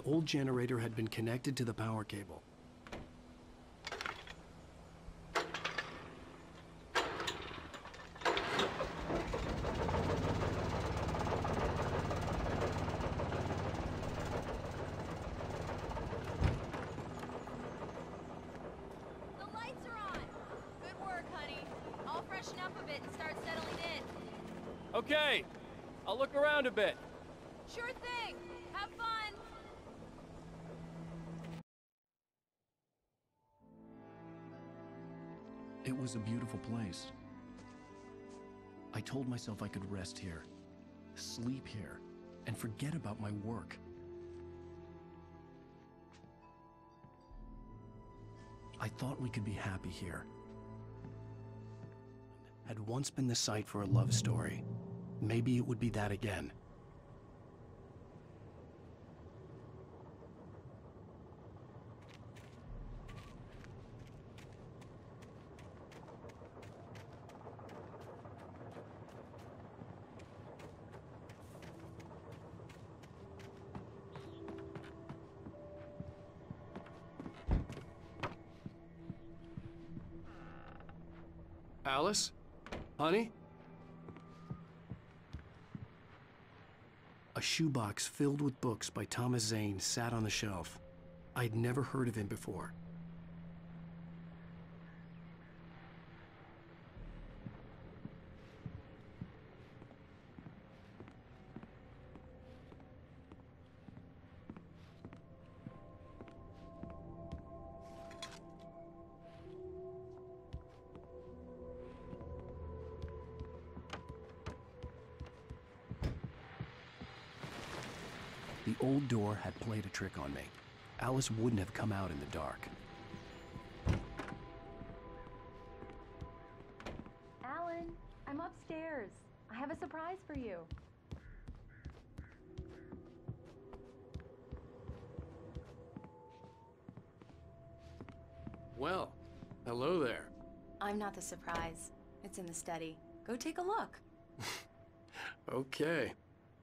old generator had been connected to the power cable. Okay, I'll look around a bit. Sure thing. Have fun. It was a beautiful place. I told myself I could rest here, sleep here, and forget about my work. I thought we could be happy here. Had once been the site for a love story. Maybe it would be that again. Alice? Honey? A shoebox filled with books by Thomas Zane sat on the shelf. I'd never heard of him before. The old door had played a trick on me. Alice wouldn't have come out in the dark. Alan, I'm upstairs. I have a surprise for you. Well, hello there. I'm not the surprise. It's in the study. Go take a look. Okay.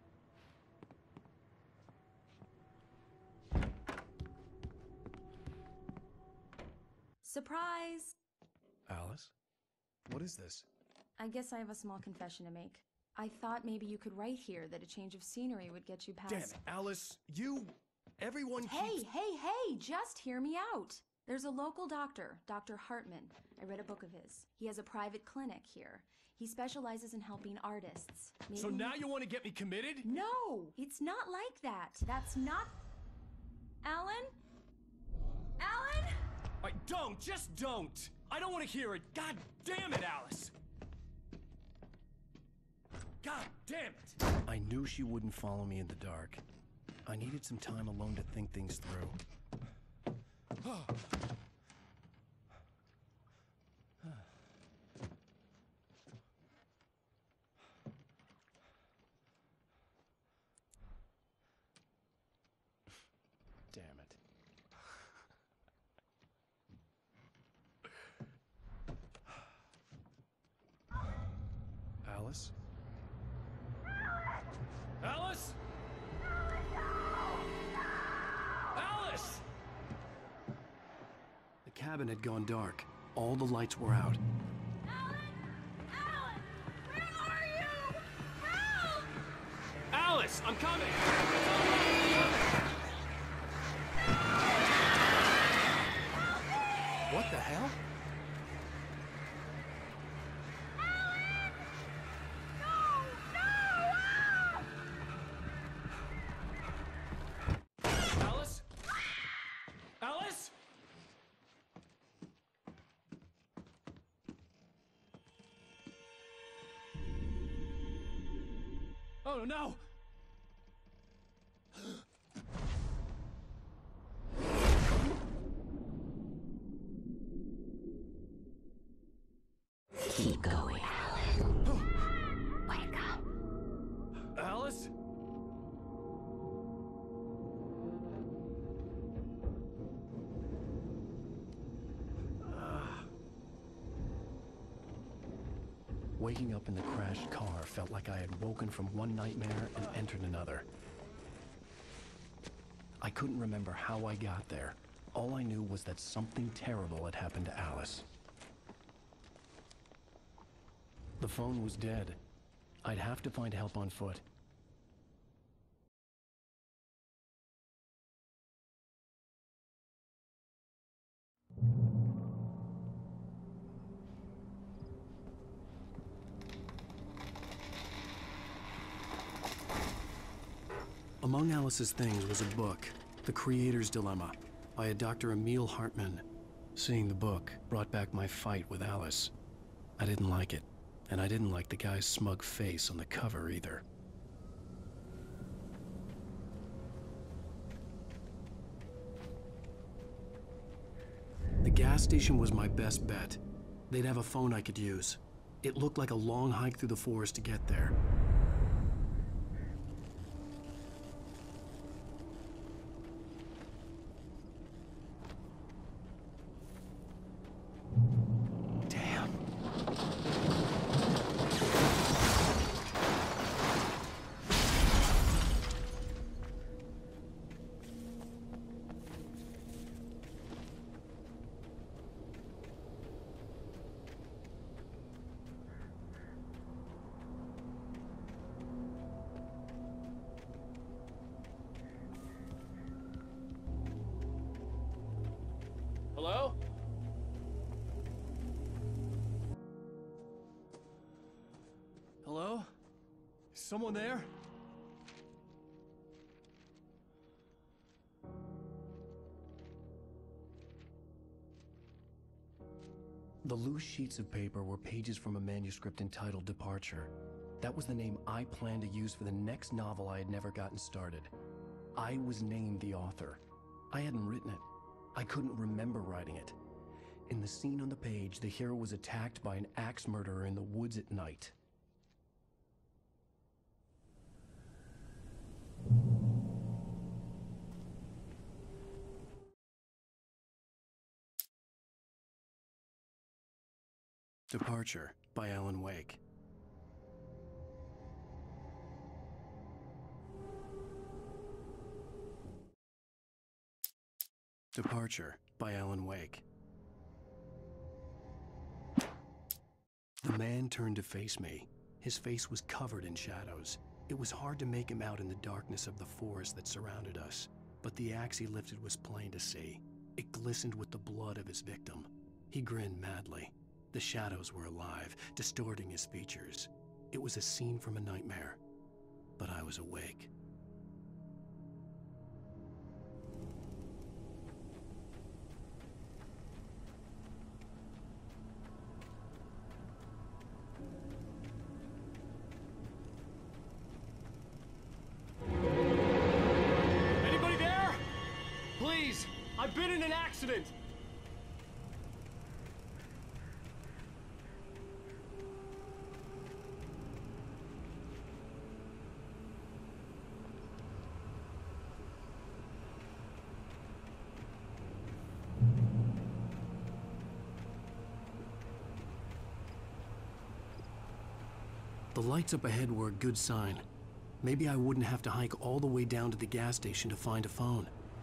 Surprise! Alice? What is this? I guess I have a small confession to make. I thought maybe you could write here that a change of scenery would get you past— Damn it, Alice! Everyone keeps— Hey, just hear me out! There's a local doctor, Dr. Hartman. I read a book of his. He has a private clinic here. He specializes in helping artists. Maybe— So now you want to get me committed? No! It's not like that! That's not— Alan? Alan? Just don't! I don't want to hear it! God damn it, Alice! God damn it! I knew she wouldn't follow me in the dark. I needed some time alone to think things through. Damn it. Alice? Alice? Alice! The cabin had gone dark. All the lights were out. Alan, where are you? Help! Alice, I'm coming! What the hell? Alice? Alice? Oh no! Keep going, Alan. Wake up. Alice? Waking up in the crashed car felt like I had woken from one nightmare and entered another. I couldn't remember how I got there. All I knew was that something terrible had happened to Alice. The phone was dead. I'd have to find help on foot. Among Alice's things was a book, The Creator's Dilemma, by a Dr. Emil Hartman. Seeing the book brought back my fight with Alice. I didn't like it, and I didn't like the guy's smug face on the cover either. The gas station was my best bet. They'd have a phone I could use. It looked like a long hike through the forest to get there. Hello? Hello? Is someone there? The loose sheets of paper were pages from a manuscript entitled Departure. That was the name I planned to use for the next novel I had never gotten started. I was named the author. I hadn't written it. I couldn't remember writing it. In the scene on the page, the hero was attacked by an axe murderer in the woods at night. Departure by Alan Wake. Departure by Alan Wake. The man turned to face me. His face was covered in shadows. It was hard to make him out in the darkness of the forest that surrounded us, but the axe he lifted was plain to see. It glistened with the blood of his victim. He grinned madly. The shadows were alive, distorting his features. It was a scene from a nightmare, but I was awake. Anybody there? Please, I've been in an accident. The lights up ahead were a good sign. Maybe I wouldn't have to hike all the way down to the gas station to find a phone.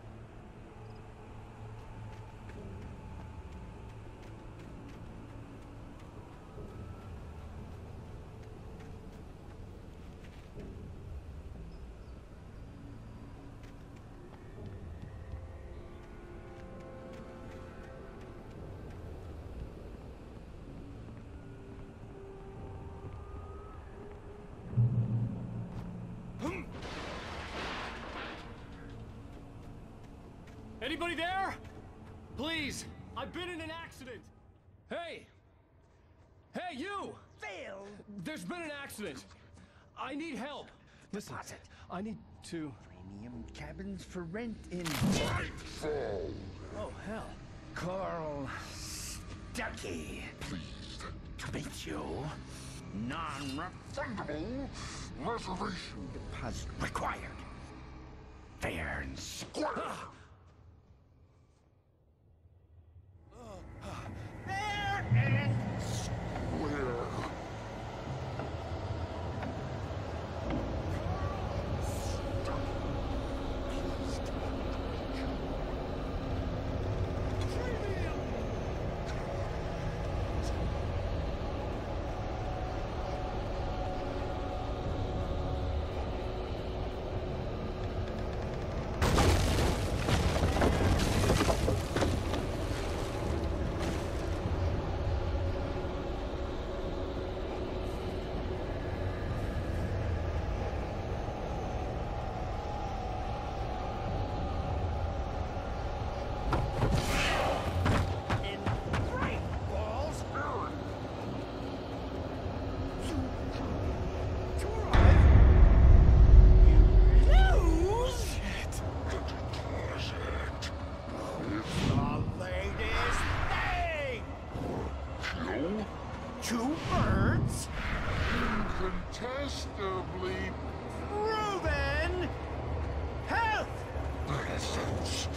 Anybody there? Please, I've been in an accident. Hey! Hey, you! Phil! There's been an accident. I need help. Listen, Deposit. I need to... Premium cabins for rent in Oh, hell. Carl Stuckey. Pleased to meet you. Non-refundable reservation deposit required. Fair and square. Fair and square. Two birds? Incontestably proven health! Presence.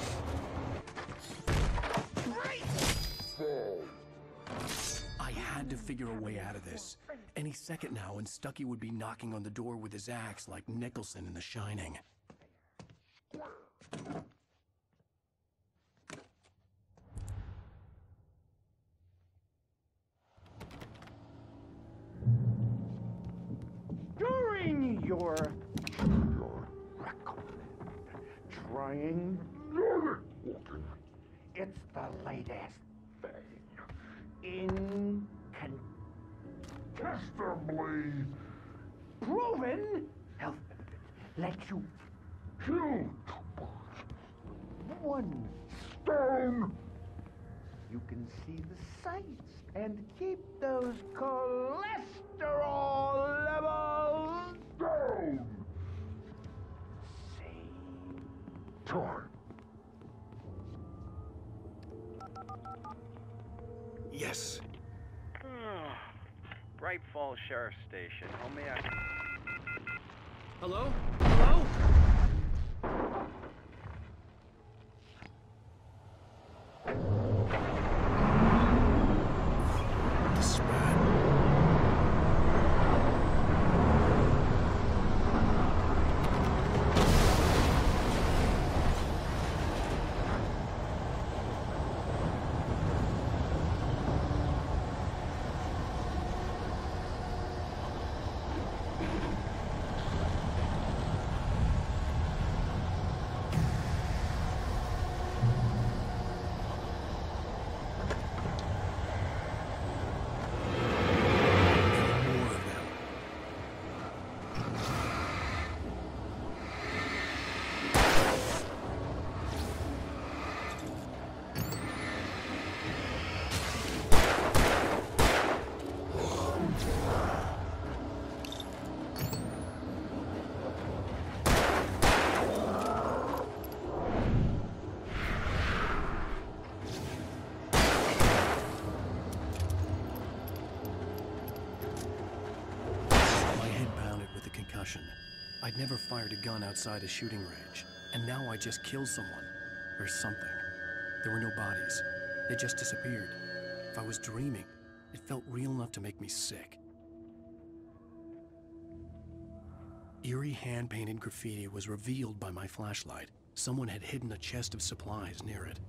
I had to figure a way out of this. Any second now, and Stucky would be knocking on the door with his axe like Nicholson in The Shining. During your record, trying it's the latest thing. Incontestably proven health benefits let you kill one stone. You can see the sights and keep those cholesterol levels down. Same time. Yes. Bright Falls Sheriff Station. How may I... Hello? Hello? The spat. I'd never fired a gun outside a shooting range, and now I just killed someone. Or something. There were no bodies. They just disappeared. If I was dreaming, it felt real enough to make me sick. Eerie hand-painted graffiti was revealed by my flashlight. Someone had hidden a chest of supplies near it.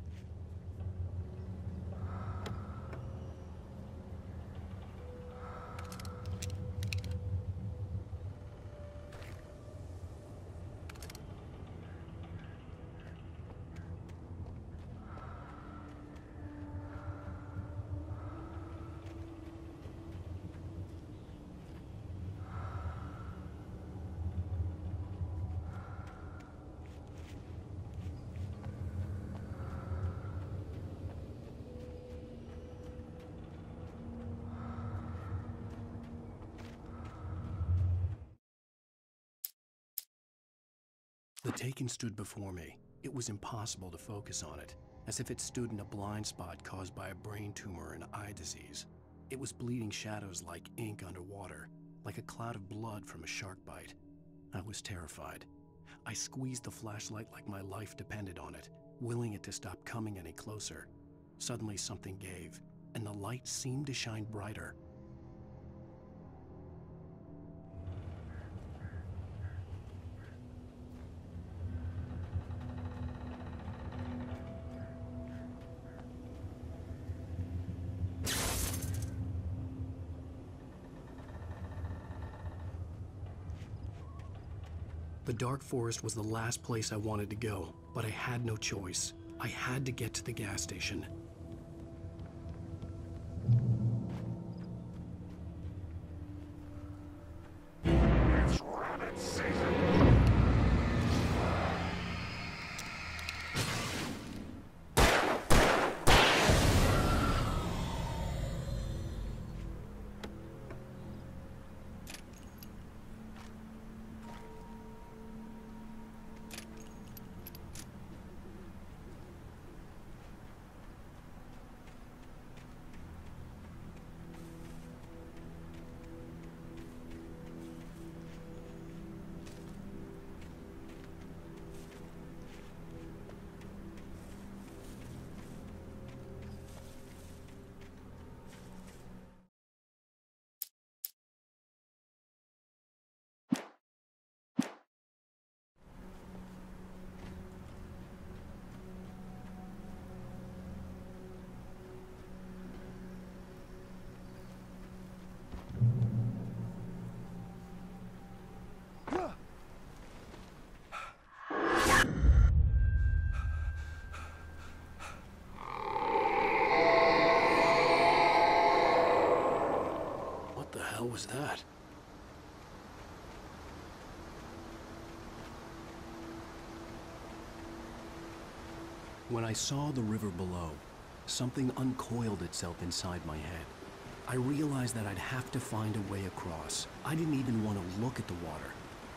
The Taken stood before me. It was impossible to focus on it, as if it stood in a blind spot caused by a brain tumor and eye disease. It was bleeding shadows like ink underwater, like a cloud of blood from a shark bite. I was terrified. I squeezed the flashlight like my life depended on it, willing it to stop coming any closer. Suddenly something gave, and the light seemed to shine brighter. The dark forest was the last place I wanted to go, but I had no choice. I had to get to the gas station. It's rabbit season. hell was that? When I saw the river below, something uncoiled itself inside my head. I realized that I'd have to find a way across. I didn't even want to look at the water.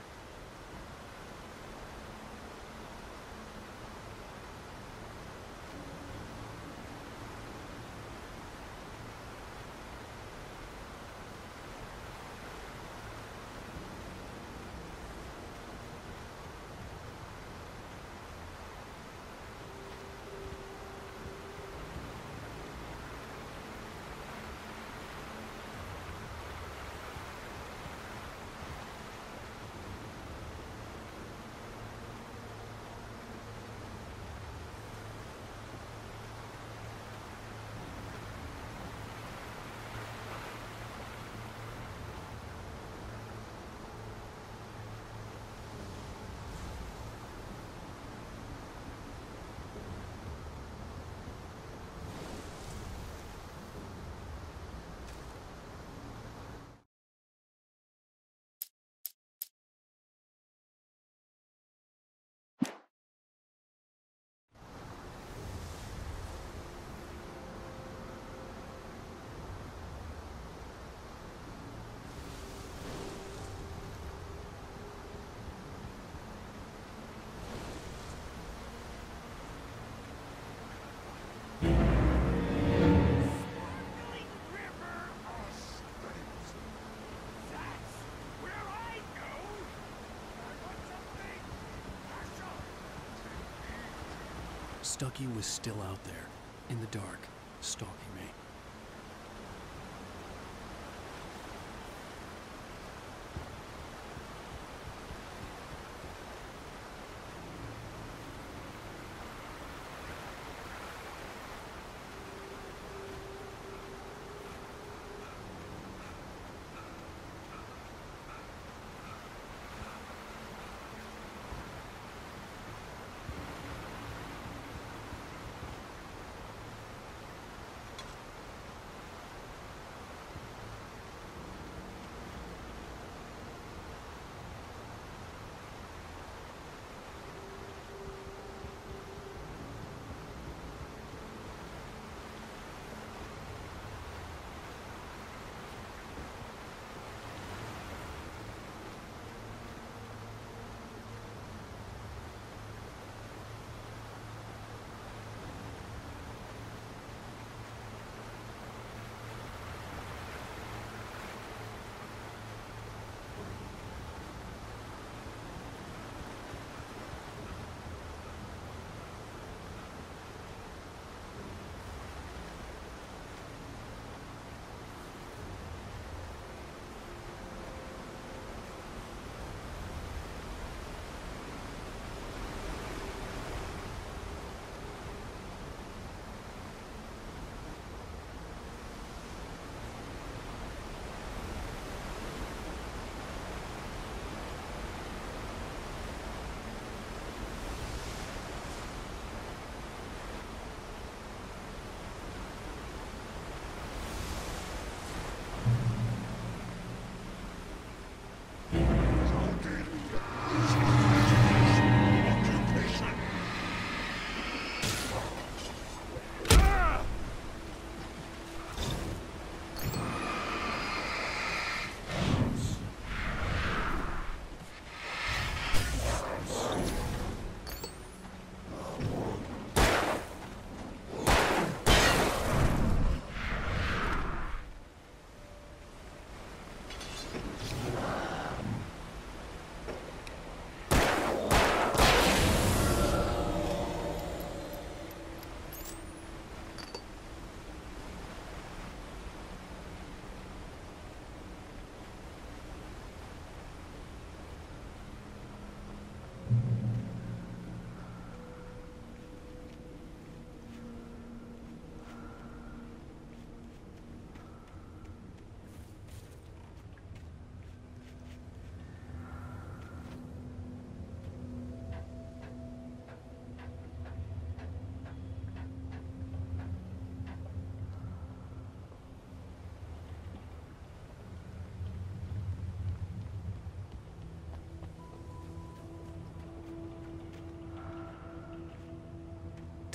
Stucky was still out there, in the dark, stalking me.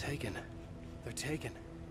taken. They're taken.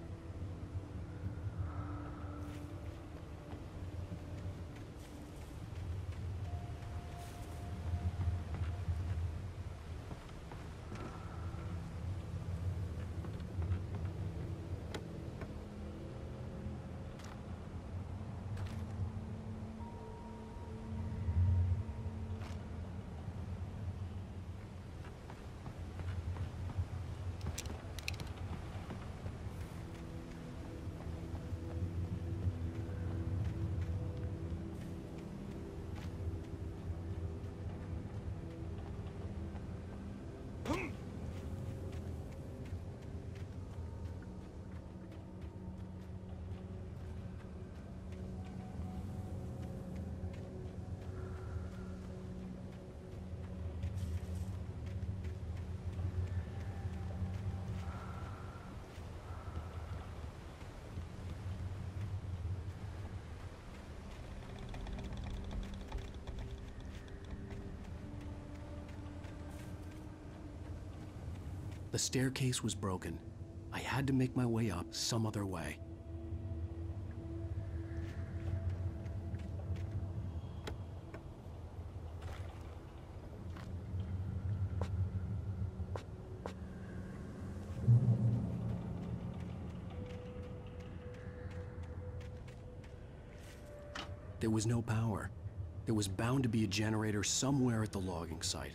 The staircase was broken. I had to make my way up some other way. There was no power. There was bound to be a generator somewhere at the logging site.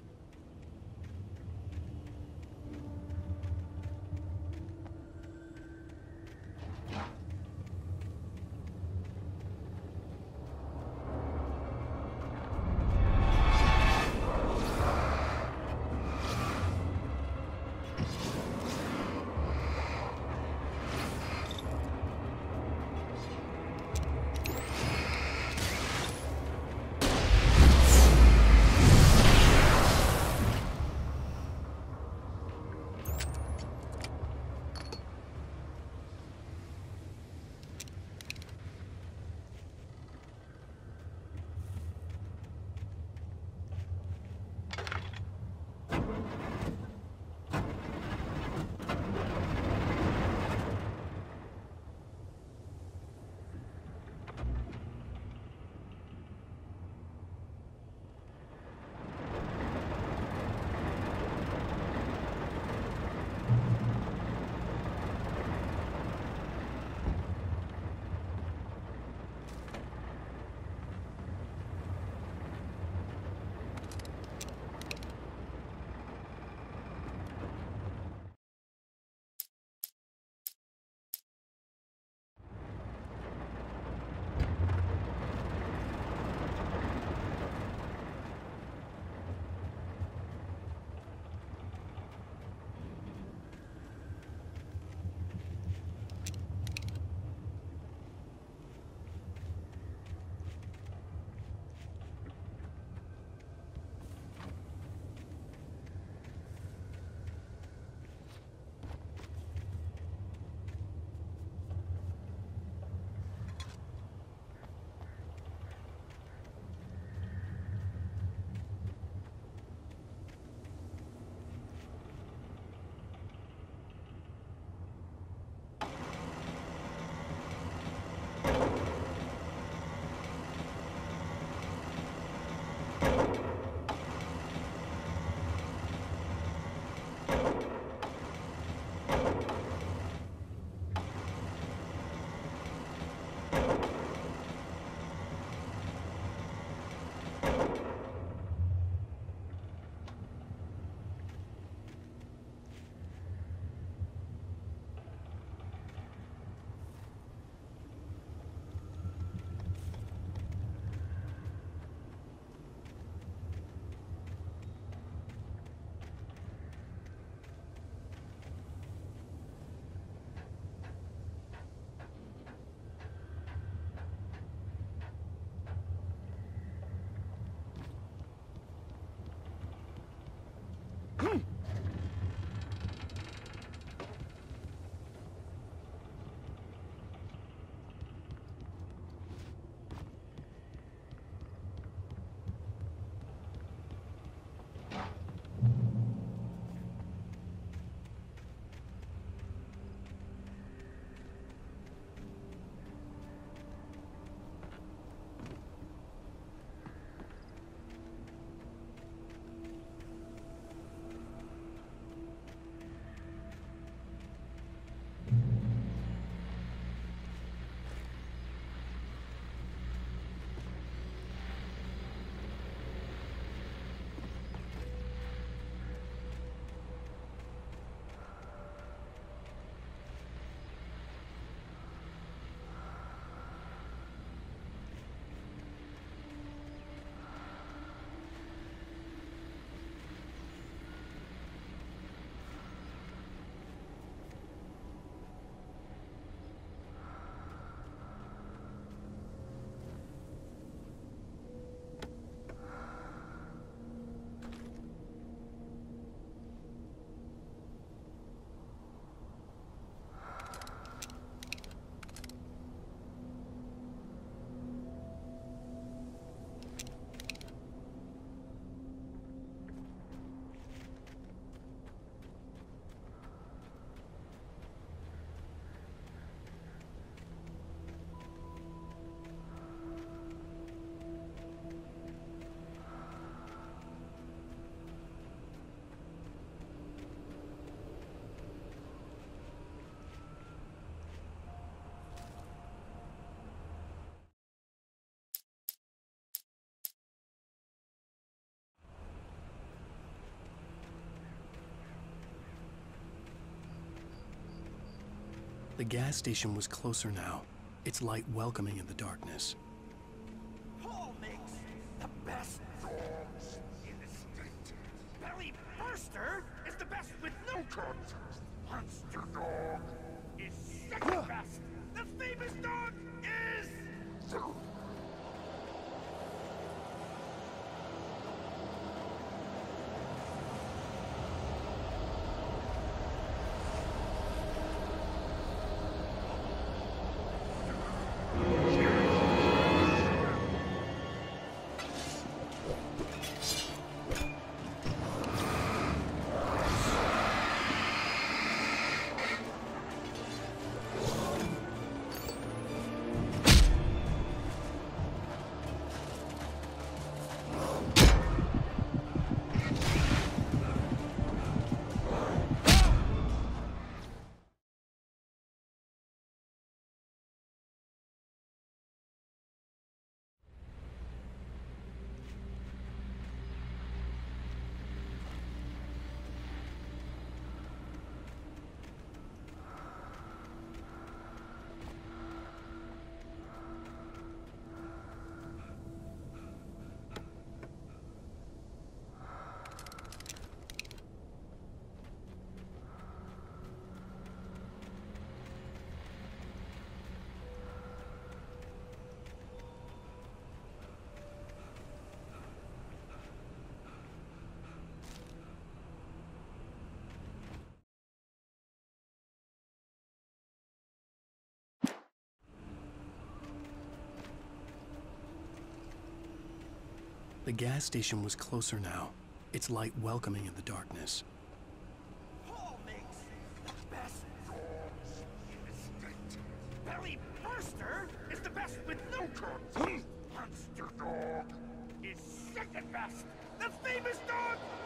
The gas station was closer now, its light welcoming in the darkness. Paul makes the best dogs in the state. Belly Burster is the best with no contest. Monster Dog is second best. The famous dog is... The gas station was closer now, its light welcoming in the darkness. Paul makes the best dogs in the state. Belly Burster is the best with no contest. Monster Dog is second best. The famous dog